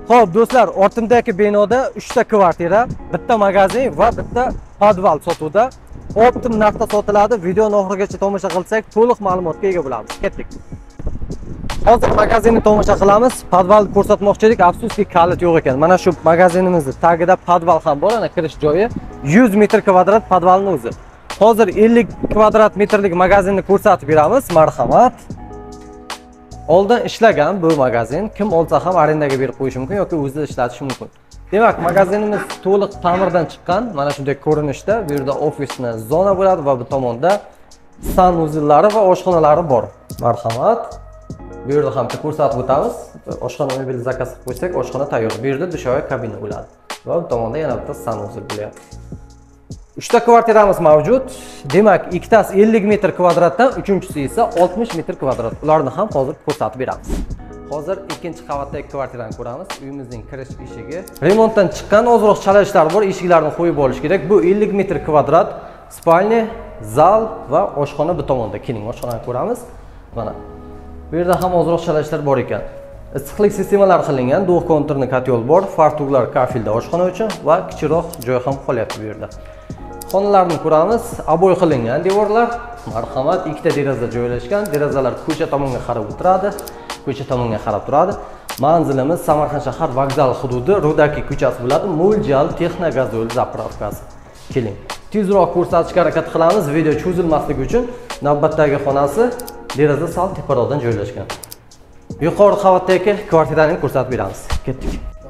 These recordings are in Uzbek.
Xo'p, do'stlar, ortimdagi binoda 3 ta kvartira, bitta magazin va bitta podval sotuvda. Optim narxda sotiladi. Videoni oxirigacha tomosha qilsak, to'liq ma'lumotga ega bo'lamiz. Ketdik. Hozir magazinni tomosha qilamiz. Podvalni ko'rsatmoqchi edik, afsuski kalit yo'q ekan. Mana shu magazinimizning tagida podval ham bor, ana kirish joyi. 100 metr kvadrat podvalning o'zi. Hozir 50 kvadrat metrlik magazinni ko'rsatib beramiz. Marhamat. Oldin ishlagan bu magazin, kim olsa ham arendaga berib qo'yish mumkin yoki o'zida ishlatish mumkin. Demak, magazinimiz to'liq ta'mirdan chiqqan, mana shunday ko'rinishda. Bu yerda ofisni zona bo'ladi va bu tomonda sanuzellari va oshxonalari bor. Marhamat. Bu yerda ham ko'rsatib o'tamiz. Oshxona mebel zakaz qilib qo'ysak, oshxona tayyor. Bu yerda dushovoy kabina bo'ladi. Va bu tomonda yana bitta sanuzel bo'lyapti. 3 ta kvartiramiz mavjud. Demak, ikkitasi 50 metr kvadratdan, uchinchisi esa 60 metr kvadrat. Ularni ham hozir ko'rsatib beramiz. Hozir ikkinchi qavatdagi kvartirani ko'ramiz. Uyimizning kirish eshigi remontdan chiqqan, ozroq chalishlar bor, eshiklarni qo'yib olish kerak. Bu 50 metr kvadrat spalnya, zal va oshxona bu tomonda. Keling, oshxonani ko'ramiz. Mana. Bu yerda ham ozroq chalishlar bor ekan. Issiqlik sistemalari qilingan, duo konturni kotyol bor, fartuklar kafilda oshxona uchun va kichikroq joy ham qolyapti bu yerda. Xonalarni ko'ramiz. Aboy qilingan devorlar. Marhamat, ikkita deraza joylashgan. Derazalar ko'cha tomonga qarab o'tiradi. Ko'cha tomonga qarab turadi. Manzilimiz Samarqand shahar vokzal hududi, Rudaki ko'chasi bo'ladi. Mo'ljal Texnogazol zapravkasi. Keling, tezroq ko'rsatishga harakat qilamiz. Video cho'zilmasligi uchun navbatdagi xonasi deraza sal teparoqdan joylashgan. Yuqori qavatdagi kvartirani ko'rsatib beramiz. Ketdik.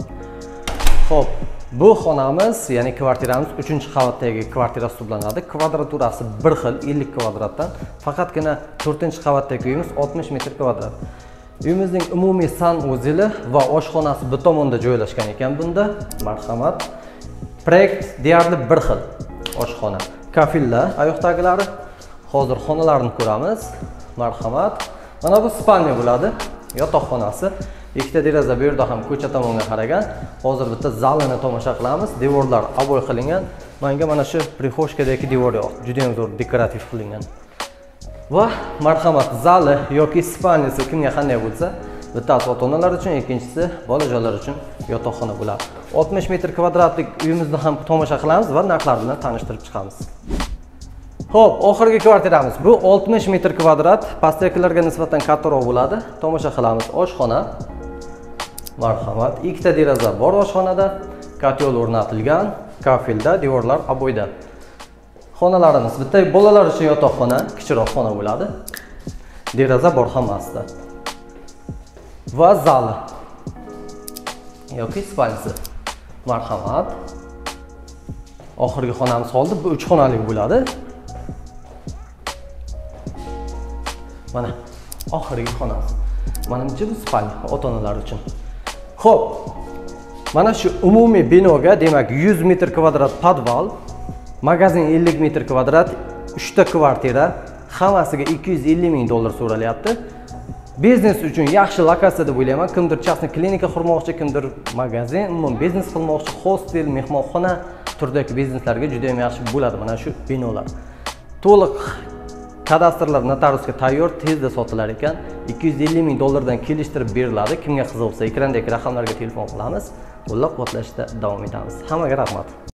Xo'p, bu xonamiz, ya'ni kvartiramiz 3-qavatdagi kvartira hisoblanadi. Kvadraturasi bir xil, 50 kvadratdan. Faqatgina 4-qavatdagi uyimiz 60 metr kvadrat. Uyimizning umumiy sanuzeli va oshxonasi bu tomonda joylashgan ekan bunda. Marhamat. Proyekt deyarli bir xil. Oshxona, kafillar, oyoqdagilari. Hozir xonalarni ko'ramiz. Marhamat. Mana bu spalnya bo'ladi, yotoqxonasi. Ikkita deraza bu yerda ham ko'cha tomonga qaragan. Hozir bitta zalini tomosha qilamiz. Devorlar aboy qilingan. Menga mana shu prixoshkadagi devor yoqdi. Juda ham zo'r dekorativ qilingan. Va marhamat, zali yoki spalnyasi kimga qanday bo'lsa, bittasi ota-onalar uchun, ikkinchisi bolajonlar uchun yotoqxona bo'ladi. 60 metr kvadratlik uyimizni ham tomosha qilamiz va narxlar bilan tanishtirib chiqamiz. Xo'p, oxirgi kvartiramiz. Bu 60 metr kvadrat, pastdagilarga nisbatan kattaroq bo'ladi. Tomosha qilamiz. Oshxona. Marhamat, ikkita deraza bor oshxonada, kotyol o'rnatilgan, kafilda, devorlar aboyda. Xonalarimiz bitta bolalar uchun yotoqxona, kichikroq xona bo'ladi. Deraza bor hammasida. Va zali yoki spalnyasi. Marhamat. Oxirgi xonamiz qoldi. Bu 3 xonali bo'ladi. Mana oxirgi xonamiz. Menimcha bu spalnya ota-onalar uchun. Xo'p, mana shu umumiy binoga, demak 100 metr kvadrat podval, magazin 50 metr kvadrat, 3 ta kvartira, hammasiga 250 ming dollar so'ralyapti. Biznes uchun yaxshi lokatsiya deb o'ylayman. Kimdir частный klinika qurmoqchi, kimdir magazin, umuman biznes qilmoqchi, hostel, mehmonxona turdagi bizneslarga juda ham yaxshi bo'ladi mana shu binolar. To'liq kadastrlar notariusga tayyor, tezda sotilar ekan. 250 ming dollardan kelishtirib beriladi. Kimga qiziq bo'lsa, ekrandagi raqamlarga telefon qilamiz. Qo'llab-quvvatlashda davom etamiz. Hammaga rahmat.